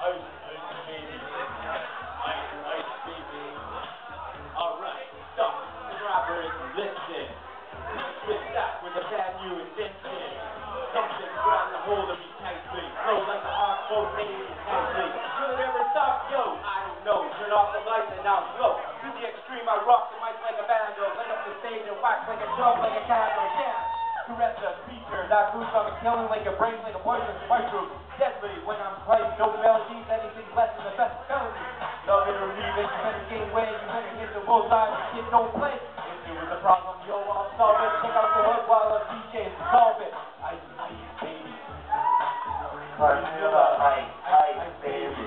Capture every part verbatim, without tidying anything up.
ice, ice baby. Ice, ice baby. Alright, stop. The rapper is listening. With that, with the bad news, invention. Something grabbed a hold of me tightly. Flow like a hot boat, maybe tightly. Will it ever stop? Yo, I don't know. Turn off the lights and now slow. To the extreme, I rock the mic like a bando. Light up the stage and wax like a drum, like a candle. Yeah. Caress the speaker, that moves on a killing like a brain, like a poisonous mushroom. Deadly when I'm playing, no melodies, anything less than the best felony. Love it or leave it, you better gain weight, you better hit the bullseye, the kid don't play. If there was a problem, yo, I'll solve it. Check out the hood while the D Js solve it. Ice, ice, baby. Vanilla ice, ice, baby.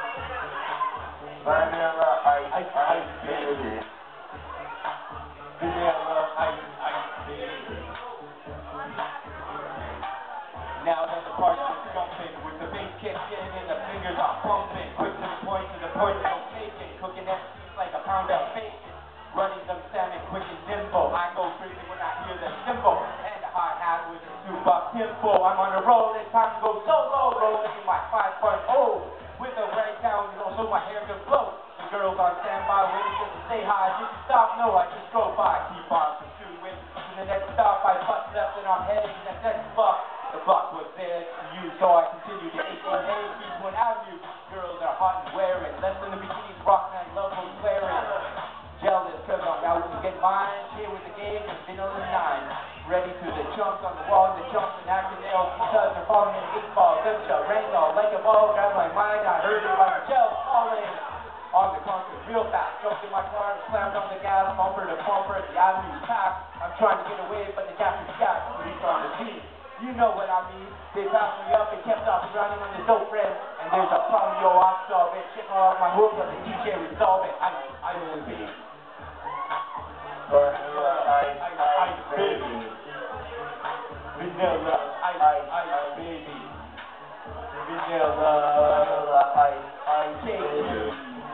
Vanilla ice, ice, ice, baby. Vanilla ice, ice, baby. Now that the party is jumping, with the bass kicking and the fingers are pumping, quick to the point, to the point, no faking, cooking that cheese like a pound of bacon, running them salmon quick and nimble. I go crazy when I hear the cymbal and the hi-hat with a super tempo. I'm on a roll, it's time to go solo, rolling in my five point oh, with a right down, so my hair can float. The girls on standby waiting just to say hi. Did you stop? No, I just drove by. Keep on pursuing to the next stop. I butt left and I'm heading to the next block. The block was there to you, so I continue to eighteen A, Eastwood Avenue. Girls are hot and wearing less than the bikinis, rock man love was wearing. Jealous cause I'm out to get mine. Here with the gauge and vanilla nine. Ready to the chunks on the wall, the chunks and acting nails because they're falling in eight ball. Them shall rain all like a ball, grab my mind, I heard it like a gel falling. On the concrete real fast, jumped in my car and slammed on the gas, bumper to bumper, the avenue's packed. I'm trying to get away, but the gap is stacked. Police on the scene. You know what I mean. They passed me up and kept off running on the dope friend. And there's a problem, yo, I'll solve it. Check off my hook, but the D J resolve it. I, I will be. Vanilla ice, ice, baby. Vanilla ice, ice, ice, baby. Vanilla, Vanilla ice, ice, baby.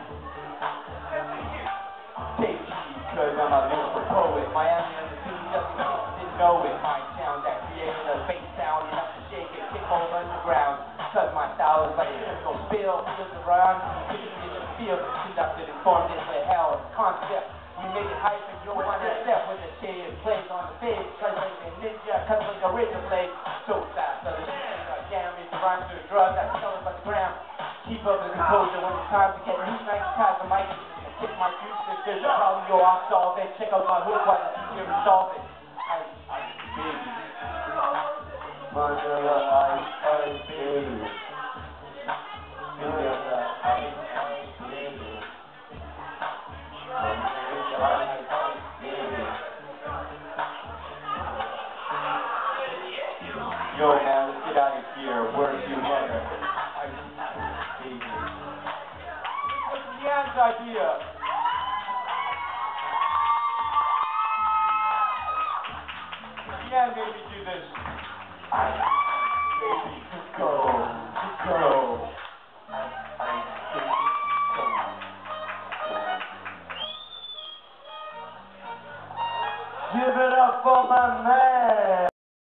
Take heed, cause I'm a lyrical poet. Miami on the scene, just in case you didn't know it. My town that created a bass sound, you have to shake it, kick all underground. Cause my style is like physical spill, feels around, kicking in the field, conducted and formed into a hell concept. We make it hype and you'll want to step with the shade plays on the stage. Cause like a ninja, cause like a razor blade. So fast, other shit, like damage, rhymes to a drug that's selling by the gram. Keep up the composure when it's time to get new nice ties on my kick my juice. If there's a problem, yo, I'll solve it. Check out my hook while the D J resolve it. Ice, ice, baby. Vanilla ice, ice, baby. Vanilla ice, ice, baby. Vanilla ice, ice, baby. Yo, man, let's get out of here. Where's your mother? Ice, ice, baby. What's Leanne's idea? Leanne made me do this. Ice, baby, let's go, let's go. Ice, ice, baby, go. Give it up for my man.